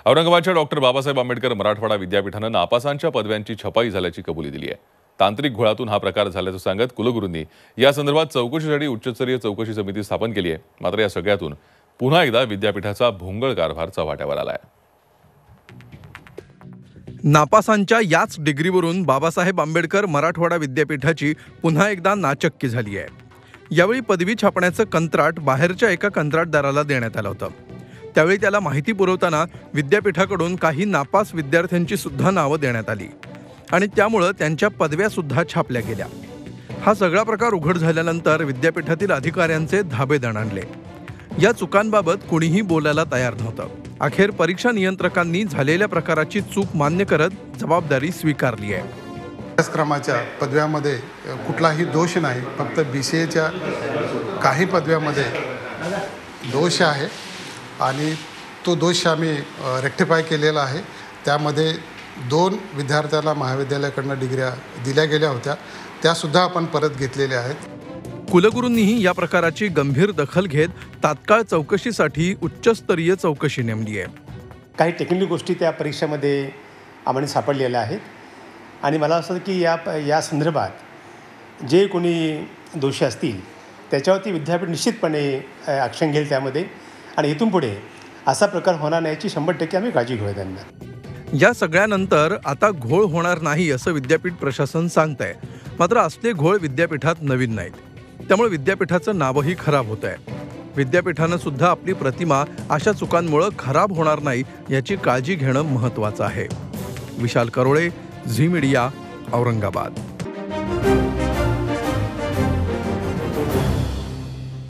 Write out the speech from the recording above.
औरंगाबादच्या डॉक्टर बाबासाहेब आंबेडकर मराठवाडा विद्यापीठानं नापासांच्या पदव्यांची छपाई झाल्याची कबुली दिली आहे। तांत्रिक घोळातून हा प्रकार झाल्याचं सांगत कुलगुरूंनी या संदर्भात चौकशीसाठी उच्चस्तरीय चौकशी समिती स्थापन केली आहे। मात्र या सगळ्यातून पुन्हा एकदा विद्यापीठाचा भोंगळ कारभार चव्हाट्यावर आलाय। नापासांच्या याच डिग्रीवरून बाबासाहेब आंबेडकर मराठवाडा विद्यापीठाची पुन्हा एकदा नाचक्की झाली आहे। यावेळी पदवी छापण्याचं कंत्राट बाहेरच्या एका कंत्राटदाराला देण्यात आलं होतं। त्यावेळी त्याला माहिती पुरवताना विद्यापीठाकडून काही नापास विद्यार्थ्यांची सुद्धा नावं देण्यात आली आणि त्यामुळे त्यांच्या पदव्या सुद्धा छापल्या गेल्या। हा सगळा प्रकार उघड झाल्यानंतर विद्यापीठातील अधिकाऱ्यांचे धाबे दणाणले। या चुकांबाबत कुणीही बोलायला तयार नव्हतं। अखेर परीक्षा नियंत्रकांनी झालेल्या प्रकाराची चूक मान्य करत जबाबदारी स्वीकारली आहे। अभ्यासक्रमाच्या पदव्यामध्ये कुठलाही दोष नाही, फक्त BCAच्या काही पदव्यामध्ये दोष आहे आणि तो दोष आम्ही रेक्टिफाय केलेला आहे। त्यामध्ये 2 विद्यार्थ्याला महाविद्यालयाकडून डिग्र्या दिल्या गेल्या होत्या, त्यासुद्धा आपण परत घेतलेल्या आहेत। कुलगुरूंनीही या प्रकाराची गंभीर दखल घेत तात्काळ चौकशीसाठी उच्चस्तरीय चौकशी नेमली आहे। काही टेक्निकल गोष्टी त्या परीक्षेमध्ये आम्हाला सापडलेल्या आहेत आणि मला असं की या संदर्भात जे कोणी दोषी असतील त्याच्यावरती विद्यापीठ निश्चितपणे ॲक्शन घेईल त्यामध्ये आणि इथून पुढे असा प्रकार होणार नाही याची 100% आम्ही काळजी घेऊ त्यांना। या सगळ्यानंतर आता घोळ होणार नाही असं विद्यापीठ प्रशासन सांगतंय। मात्र असले घोळ विद्यापीठात नवीन नाहीत, त्यामुळे विद्यापीठाचं नावही खराब होत आहे। विद्यापीठानं सुद्धा आपली प्रतिमा अशा चुकांमुळे खराब होणार नाही याची काळजी घेणं महत्त्वाचं आहे। विशाल करोळे, झी मीडिया, औरंगाबाद।